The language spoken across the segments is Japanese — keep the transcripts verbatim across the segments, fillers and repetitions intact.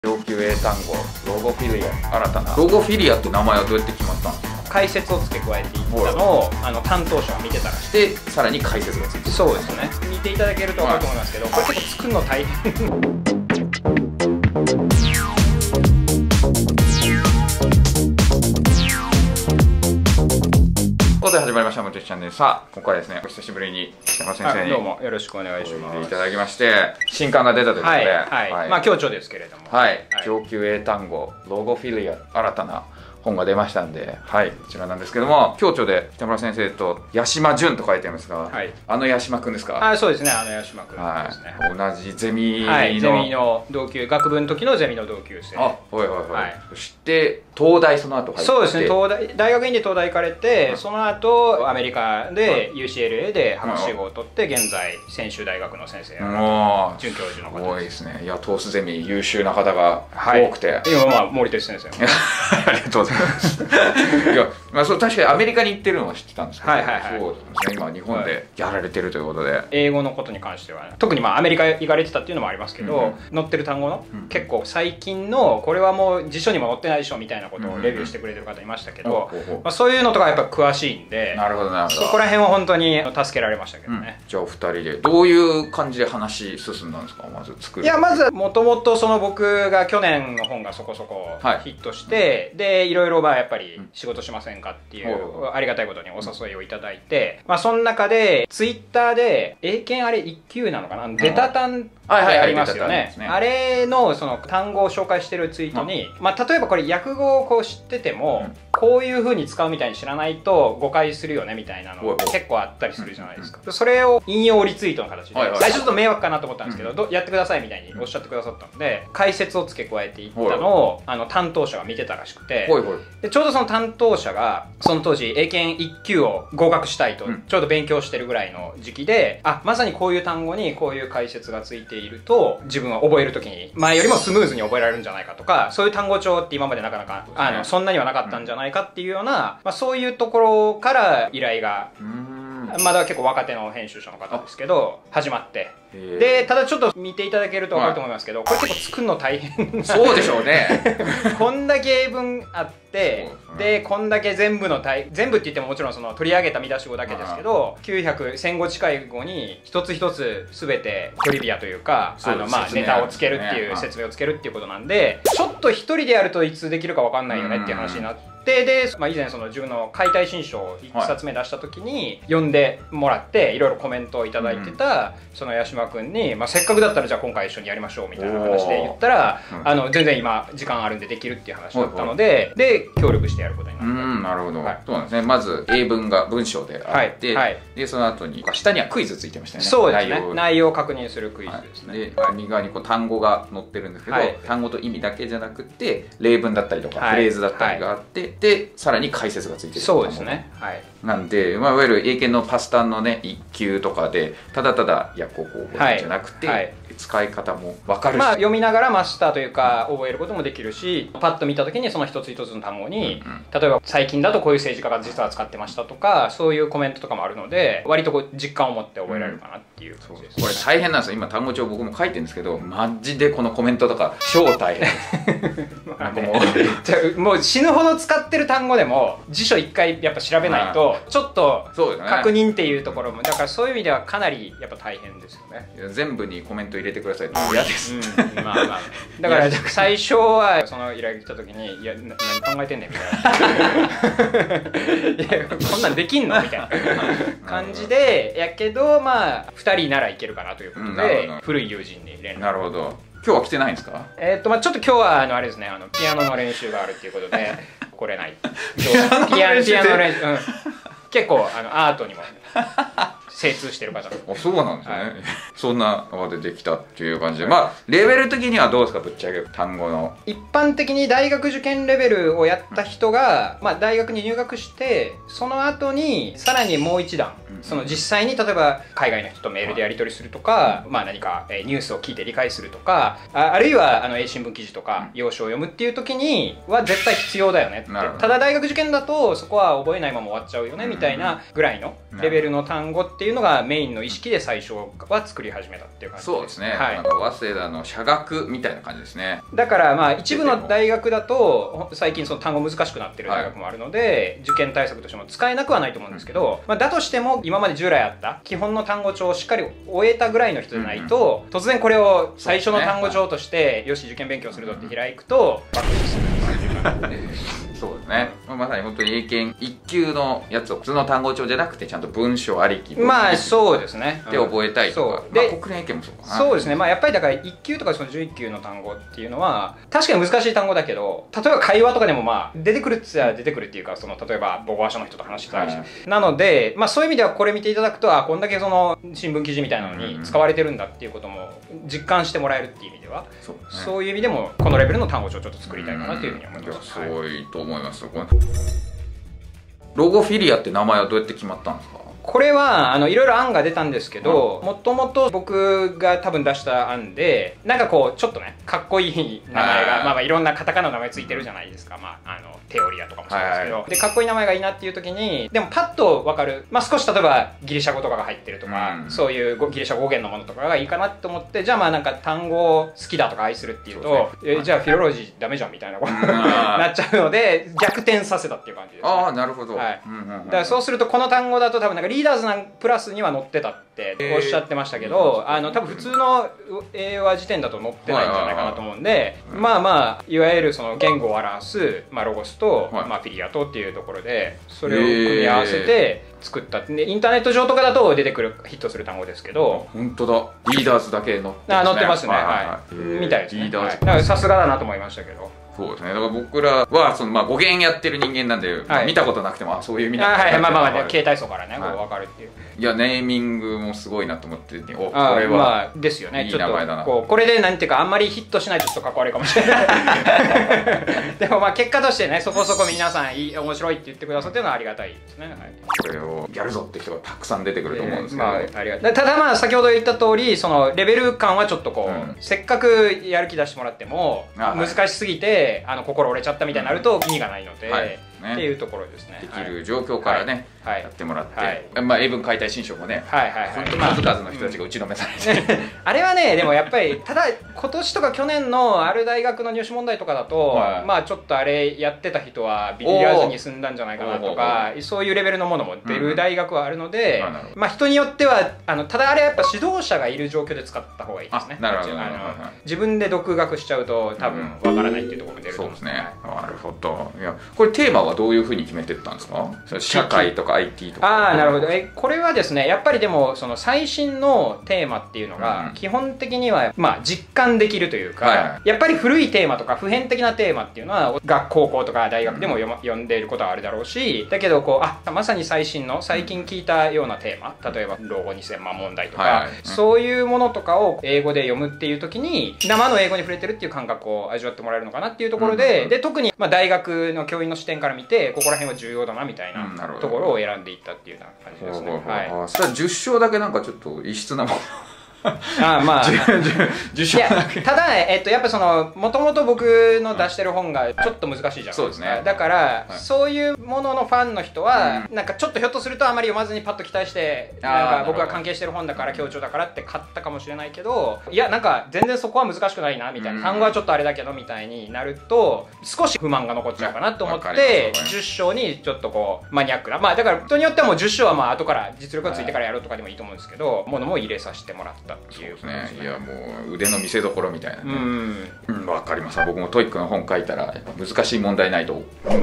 上級英単語ロゴフィリア、新たなロゴフィリアって名前はどうやって決まったんですか？ 解説を付け加えていったのをあの担当者が見てたらしい。 でさらに解説がついてる。 そうですね、見ていただけると分かると思いますけど、これ結構作るの大変ということで始まりましたもちチャンネル。さあ今回ですね、お久しぶりに北山先生にどうもよろしくお願いします。 いただきまして、新刊が出たということで、 はいはい、はい、まあ強調ですけれども、 はい、はい、上級英単語ロゴフィリア、新たな本が出ましたんで、はい、こちらなんですけども、共著で北村先生と八島淳と書いてありますが、はい、あの八島くんですか？ あ、そうですね、あの八島くんですね。 はい、同じゼミの、 はい、ゼミの同級、学部の時のゼミの同級生。 あ、はいはいはい。はい、そして東大その後入って、 そうですね、東大大学院で東大行かれて、うん、その後アメリカで ユーシーエルエー で博士号を取って、現在専修大学の先生や准教授の方です。 すごいですね。いや、トースゼミ優秀な方が多くて、 はい、今まあ森哲先生ありがとうございますいや、まあ、そう確かにアメリカに行ってるのは知ってたんですけど、はいはいはい、そうですね、今日本でやられてるということで、はい、 英語のことに関しては、ね、特にまあアメリカ行かれてたっていうのもありますけど、うん、載ってる単語の、うん、結構最近のこれはもう辞書にも載ってないでしょみたいなことをレビューしてくれてる方いましたけど、まあ、そういうのとかやっぱ詳しいんで、 なるほどなるほど、 そこら辺は本当に助けられましたけどね、 うん、じゃあお二人でどういう感じで話進んだんですか？まず作る。 いや、まずもともとその僕が去年の本がそこそこヒットして、はい、でいろいろまあやっぱり仕事しませんかっていうありがたいことにお誘いをいただいて、まあその中でツイッターで英検あれいっ級なのかな、デタタンってありますよね。あれのその単語を紹介してるツイートに、まあ例えばこれ訳語をこう知ってても、うん、こういう風に使うみたいに知らないと誤解するよねみたいなの結構あったりするじゃないですか。それを引用リツイートの形で、最初ちょっと迷惑かなと思ったんですけど、どやってくださいみたいにおっしゃってくださったので、解説を付け加えていったのをあの担当者が見てたらしくて、でちょうどその担当者がその当時英検いっ級を合格したいとちょうど勉強してるぐらいの時期で、あ、まさにこういう単語にこういう解説がついていると自分は覚える時に前よりもスムーズに覚えられるんじゃないかとか、そういう単語帳って今までなかなかあのそんなにはなかったんじゃないかっていうような、まあ、そういうところから依頼が、まだ結構若手の編集者の方ですけど始まって、でただちょっと見ていただけると分かると思いますけど、これ結構作るの大変。 そうでしょうねこんだけ英文あって、でこんだけ全部のタイ全部って言ってももちろんその取り上げた見出し語だけですけど、きゅうひゃく、せんご近い語に一つ一つ全てトリビアというか、あのまあネタをつけるっていう説明をつけるっていうことなんで、ちょっと一人でやるといつできるか分かんないよねっていう話になって。で、でまあ、以前その自分の解体新書をいっさつめ出した時に読んでもらっていろいろコメントをいただいてたその八島君に、まあ、せっかくだったらじゃあ今回一緒にやりましょうみたいな話で言ったら、あの全然今時間あるんでできるっていう話だったので、で協力してやることになった。うん、 なるほど、はい、そうなんですね。まず英文が文章であって、はいはい、でその後に下にはクイズついてましたよね。 そうですね、内容、内容を確認するクイズですね。 はい、で右側にこう単語が載ってるんですけど、はい、単語と意味だけじゃなくて例文だったりとか、はい、フレーズだったりがあって、はい、でさらに解説がついてる。 そうですね、はい、 なんで、まあ、いわゆる英検のパスタンのねいっ級とかでただただ訳語を覚えるんじゃなくて、はいはい、使い方も分かるし、 まあ、読みながらマスターというか覚えることもできるし、パッと見た時にその一つ一つの単語に、うんうん、例えば最近だとこういう政治家が実は使ってましたとか、そういうコメントとかもあるので割とこう実感を持って覚えられるかなっていう感じです、ね。 これ大変なんですよ。今単語帳僕も書いてるんですけど、マジでこのコメントとか超大変なんかもうもう死ぬほど使ってる単語でも辞書一回やっぱ調べないとちょっと確認っていうところも、だからそういう意味ではかなりやっぱ大変ですよね。 全部にコメント入れてくださいって嫌です、うん、 まあまあだから最初はその依頼が来た時に「いや何考えてんねん」みたいな「いやこんなんできんの?」みたいな感じでやけど、まあふたりならいけるかなということで、うん、古い友人に連絡。 なるほど。今日は来てないんですか？ えっとまあちょっと今日はあのあれですね、あのピアノの練習があるっていうことで来れない。ピアノ練習、うん、結構あのアートにも精通してる方。 あ、そうなんですね、はい、そんなのが出てきたっていう感じで、まあレベル的にはどうですか？ぶっちゃけ単語の一般的に大学受験レベルをやった人が、まあ、大学に入学してその後にさらにもう一段、その実際に例えば海外の人とメールでやり取りするとか、まあ何かニュースを聞いて理解するとか、あ, あるいはあの英新聞記事とか要所を読むっていう時には絶対必要だよねって。ただ大学受験だとそこは覚えないまま終わっちゃうよねみたいなぐらいのレベルの単語ってっていうのがメインの意識で最初は作り始めたっていう感じです。 そうですね、はい、なんか早稲田の社学みたいな感じですね。 だからまあ一部の大学だと最近その単語難しくなってる大学もあるので、はい、受験対策としても使えなくはないと思うんですけど、うん、まあ、だとしても今まで従来あった基本の単語帳をしっかり終えたぐらいの人じゃないと、うん、突然これを最初の単語帳として、ね、よし受験勉強するぞって開くとバックするっていう感じでそうですね、まさに本当に英検いっ級のやつを普通の単語帳じゃなくてちゃんと文章ありきまあそうですねで覚えたいとか、うん、まあ、国連英検もそうかな。 そうですね、まあ、やっぱりだからいっ級とかそのじゅういっ級の単語っていうのは確かに難しい単語だけど、例えば会話とかでもまあ出てくるっつったら出てくるっていうか、その例えば母語話者の人と話してたりして、はい、なので、まあ、そういう意味ではこれ見ていただくと、あこんだけその新聞記事みたいなのに使われてるんだっていうことも実感してもらえるっていう意味では、そうですね、そういう意味でもこのレベルの単語帳をちょっと作りたいかなというふうに思います。 すごいと思います。ロゴフィリアって名前はどうやって決まったんですか？ これはあのいろいろ案が出たんですけど、もともと僕が多分出した案で、なんかこうちょっとねかっこいい名前が、まあまあいろんなカタカナの名前ついてるじゃないですか。まああのテオリアとかもそうですけど、でかっこいい名前がいいなっていう時に、でもパッと分かる、まあ少し例えばギリシャ語とかが入ってるとか、うん、そういうギリシャ語源のものとかがいいかなと思って、じゃあまあなんか単語好きだとか愛するっていうと、ね、えじゃあフィロロジーダメじゃんみたいなことになっちゃうので、逆転させたっていう感じです、ね。 ああなるほど。 はい。だからそうするとこの単語だと多分なんかリーダーズなんプラスには載ってたっておっしゃってましたけど、あの多分普通の英和辞典だと載ってないんじゃないかなと思うんで、まあまあいわゆるその言語を表す、まあ、ロゴスと、はい、まあ、フィリアとっていうところでそれを組み合わせて作ったで、インターネット上とかだと出てくるヒットする単語ですけど、 本当だ、リーダーズだけ載ってますね。 あ載ってますね、はい、みたいですね。リーダーズ、はい、だからさすがだなと思いましたけど。 そうですね、だから僕らはその、まあ、語源やってる人間なんで、はい、まあ、見たことなくてもあそういう意味なんだなって、はい、まあまあまあ、携帯層からね、はい、分かるっていう。いやネーミングもすごいなと思っておこれはまあですよね、いい名前だな。こうこれでなんていうかあんまりヒットしないとちょっとかっこ悪いかもしれないでもまあ結果としてね、そこそこ皆さんいい面白いって言ってくださってるのはありがたいですね、はい、 これをやるぞって人がたくさん出てくると思うんですけど、えーまあ、ありがたい。ただまあ先ほど言った通り、そのレベル感はちょっとこう、うん、せっかくやる気出してもらっても難しすぎて、はい、あの心折れちゃったみたいになると意味がないので、うん、はい、ね、っていうところですね。 できる状況からね、はい、やってもらって、はい、まあ英文解体新書もね、はいはいはい、数々の人たちが打ちのめされて、 あれはね、でもやっぱりただ今年とか去年のある大学の入試問題とかだと、はい、まあちょっとあれやってた人はビリヤーズに済んだんじゃないかなとか、そういうレベルのものも出る大学はあるので、うん、まあ人によってはあのただあれはやっぱ指導者がいる状況で使った方がいいですね。 なるほど。 自分で独学しちゃうと多分わからないっていうところが出ると思うんですね。 なるほど。いやこれテーマはどういうふうに決めてったんですか？社会とか アイティー とか。 ああなるほど。えこれはですね、やっぱりでもその最新のテーマっていうのが基本的にはまあ実感できるというか、はい、やっぱり古いテーマとか普遍的なテーマっていうのは学高校とか大学でも読、ま、読んでいることはあるだろうし、だけどこうあまさに最新の最近聞いたようなテーマ、例えば老後にせんまん問題とか、はいはい、そういうものとかを英語で読むっていう時に生の英語に触れてるっていう感覚を味わってもらえるのかなっていうところで、うん、で特にまあ大学の教員の視点から見てここら辺は重要だなみたいなところを選んでいったっていうような感じですね。 はい、それはじゅっ章だけなんかちょっと異質なものああまあいやただ、えっと、やっぱそのもともと僕の出してる本がちょっと難しいじゃないですか。そうですね。だから、はい、そういうもののファンの人は、うん、なんかちょっとひょっとするとあまり読まずにパッと期待してなんか僕が関係してる本だから強調だからって買ったかもしれないけど、いやなんか全然そこは難しくないなみたいな、うん、単語はちょっとあれだけどみたいになると少し不満が残っちゃうかなと思ってじゅっ章にちょっとこうマニアックな、まあだから人によってはもうじゅっ章はまあ後から実力がついてからやるとかでもいいと思うんですけど、ものも入れさせてもらったっていう。 そうですね。いやもう腕の見せ所みたいなね。うん、わかります。僕もトイックの本書いたら難しい問題ないと。 うん、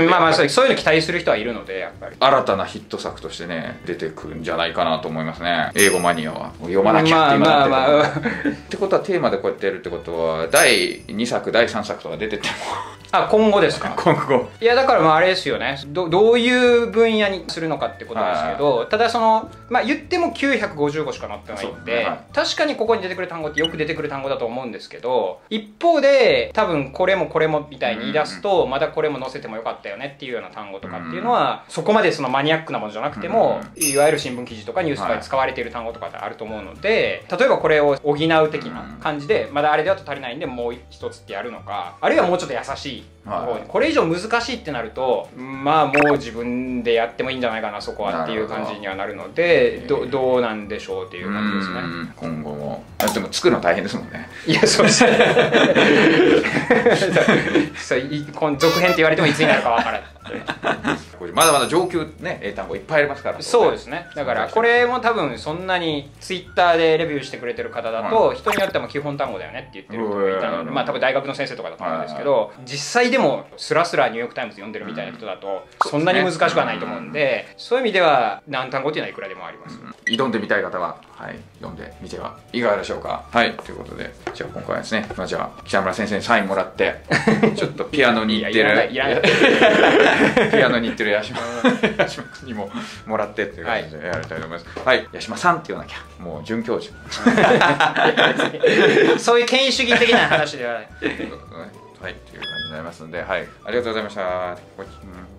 まあまあそういうの期待する人はいるのでやっぱり。 新たなヒット作としてね出てくるんじゃないかなと思いますね。英語マニアは読まなきゃって今なってる。まあまあまあ、ってことはテーマでこうやってやるってことはだいにさくだいさんさくとか出てっても。 あ今後ですか？ 今後。 いやだからまああれですよね。どどういう分野にするのかってことですけど、ただそのまあ言ってもきゅうひゃくごじゅうごしか載ってないんで、ね、はい、確かにここに出てくる単語ってよく出てくる単語だと思うんですけど、一方で多分これもこれもみたいに言い出すと、まだこれも載せてもよかったよねっていうような単語とかっていうのは、そこまでそのマニアックなものじゃなくても、いわゆる新聞記事とかニュースとかで使われている単語とかってあると思うので、例えばこれを補う的な感じでまだあれではと足りないんでもう一つってやるのか、あるいはもうちょっと優しいはい、これ以上難しいってなるとまあもう自分でやってもいいんじゃないかなそこはっていう感じにはなるので ど, どうなんでしょうっていう感じですね。 今後もでも作るの大変ですもんね。 いやそうですね続編って言われてもいつになるかわからないまだまだ上級ね英単語いっぱいありますから。 そうですね。だからこれも多分そんなにツイッターでレビューしてくれてる方だと、はい、人によっても基本単語だよねって言ってる人もいたので、まあ多分大学の先生とかだと思うんですけど、実際でもスラスラニューヨークタイムズ読んでるみたいな人だとそんなに難しくはないと思うんで、そういう意味では難単語っていうのはいくらでもあります。 挑んでみたい方は、はい、読んでみてはいかがでしょうか。はいということでじゃあ今回はですね、まあ、じゃあ北村先生にサインもらってちょっとピアノに行ってるピアノに行ってる八島八島君にももらってっていう感じでやりたいと思います。はい、八島さんって言わなきゃもう准教授そういう権威主義的な話ではないはいということではいという感じになりますので、はいありがとうございました。